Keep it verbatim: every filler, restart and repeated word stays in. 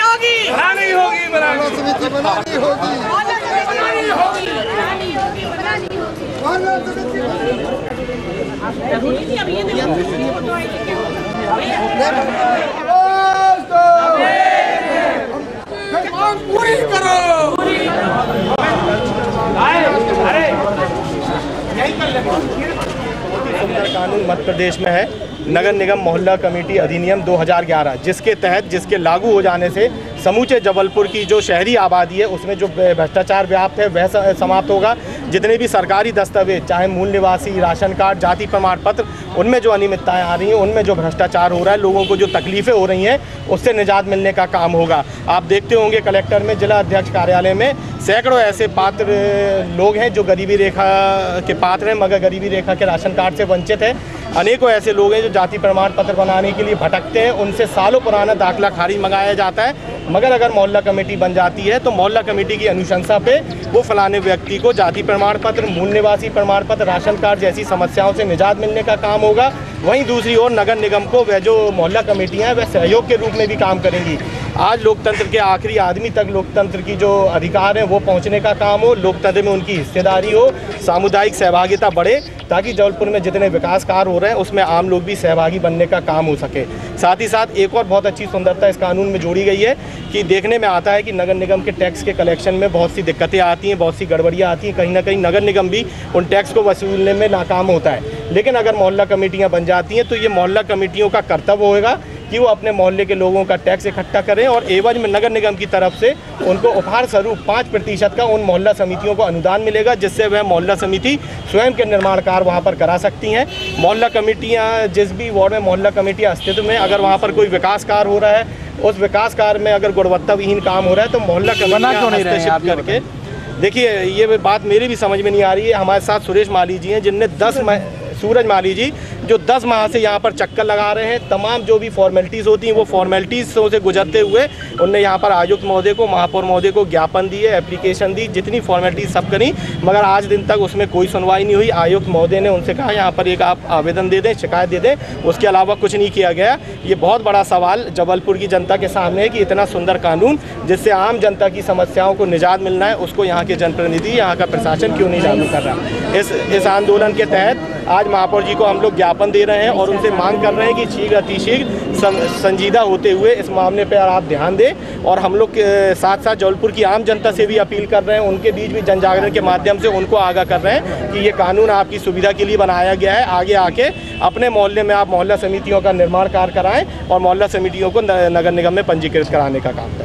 होगी, बनानी होगी, मोहल्ला समिति बनानी होगी, बनानी होगी। मोहल्ला समिति मांग पूरी करो। सुंदर कानून मध्य प्रदेश में है, नगर निगम मोहल्ला कमेटी अधिनियम दो हज़ार ग्यारह, जिसके तहत जिसके लागू हो जाने से समूचे जबलपुर की जो शहरी आबादी है उसमें जो भ्रष्टाचार व्याप्त है वह समाप्त होगा। जितने भी सरकारी दस्तावेज, चाहे मूल निवासी, राशन कार्ड, जाति प्रमाण पत्र, उनमें जो अनियमितताएं आ रही हैं, उनमें जो भ्रष्टाचार हो रहा है, लोगों को जो तकलीफ़ें हो रही हैं, उससे निजात मिलने का काम होगा। आप देखते होंगे कलेक्टर में, जिला अध्यक्ष कार्यालय में सैकड़ों ऐसे पात्र लोग हैं जो गरीबी रेखा के पात्र हैं मगर गरीबी रेखा के राशन कार्ड से वंचित हैं। अनेकों ऐसे लोग हैं जो जाति प्रमाण पत्र बनाने के लिए भटकते हैं, उनसे सालों पुराना दाखिला खारिज मंगाया जाता है। मगर अगर मोहल्ला कमेटी बन जाती है तो मोहल्ला कमेटी की अनुशंसा पे वो फलाने व्यक्ति को जाति प्रमाण पत्र, मूल निवासी प्रमाण पत्र, राशन कार्ड जैसी समस्याओं से निजात मिलने का काम होगा। वहीं दूसरी ओर नगर निगम को वह जो मोहल्ला कमेटियां हैं वह सहयोग के रूप में भी काम करेंगी। आज लोकतंत्र के आखिरी आदमी तक लोकतंत्र की जो अधिकार है वो पहुंचने का काम हो, लोकतंत्र में उनकी हिस्सेदारी हो, सामुदायिक सहभागिता बढ़े, ताकि जबलपुर में जितने विकास कार्य हो रहे हैं उसमें आम लोग भी सहभागी बनने का काम हो सके। साथ ही साथ एक और बहुत अच्छी सुंदरता इस कानून में जोड़ी गई है कि देखने में आता है कि नगर निगम के टैक्स के कलेक्शन में बहुत सी दिक्कतें आती हैं, बहुत सी गड़बड़ियाँ आती हैं, कहीं ना कहीं नगर निगम भी उन टैक्स को वसूलने में नाकाम होता है। लेकिन अगर मोहल्ला कमेटियाँ बन जाती हैं तो ये मोहल्ला कमेटियों का कर्तव्य होगा कि वो अपने मोहल्ले के लोगों का टैक्स इकट्ठा करें और एवज में नगर निगम की तरफ से उनको उपहार स्वरूप पाँच प्रतिशत का उन मोहल्ला समितियों को अनुदान मिलेगा, जिससे वह मोहल्ला समिति स्वयं के निर्माण कार्य वहाँ पर करा सकती हैं। मोहल्ला कमेटियाँ जिस भी वार्ड में मोहल्ला कमेटियाँ अस्तित्व में, अगर वहाँ पर कोई विकास कार्य हो रहा है, उस विकास कार्य में अगर गुणवत्ताविहीन काम हो रहा है तो मोहल्ला कमेटियाँ हस्तक्षेप करके, देखिए ये बात मेरी भी समझ में नहीं आ रही है। हमारे साथ सुरेश माली जी हैं जिनने दस सूरज माली जी जो दस माह से यहाँ पर चक्कर लगा रहे हैं, तमाम जो भी फॉर्मेलिटीज़ होती हैं वो फॉर्मेलिटीज़ से गुजरते हुए उनने यहाँ पर आयुक्त महोदय को, महापौर महोदय को ज्ञापन दिए, एप्लीकेशन दी, जितनी फॉर्मेलिटीज़ सब करी, मगर आज दिन तक उसमें कोई सुनवाई नहीं हुई। आयुक्त महोदय ने उनसे कहा यहाँ पर एक आप आवेदन दे दें, शिकायत दे दें, उसके अलावा कुछ नहीं किया गया। ये बहुत बड़ा सवाल जबलपुर की जनता के सामने है कि इतना सुंदर कानून जिससे आम जनता की समस्याओं को निजात मिलना है, उसको यहाँ के जनप्रतिनिधि, यहाँ का प्रशासन क्यों नहीं लागू कर रहा। इस इस आंदोलन के तहत आज महापौर जी को हम लोग ज्ञापन दे रहे हैं और उनसे मांग कर रहे हैं कि शीघ्र अतिशीघ्र संजीदा होते हुए इस मामले पर आप ध्यान दें। और हम लोग साथ साथ जबलपुर की आम जनता से भी अपील कर रहे हैं, उनके बीच भी जन जागरण के माध्यम से उनको आगाह कर रहे हैं कि ये कानून आपकी सुविधा के लिए बनाया गया है। आगे आके अपने मोहल्ले में आप मोहल्ला समितियों का निर्माण कार्य कराएं और मोहल्ला समितियों को नगर निगम में पंजीकृत कराने का काम।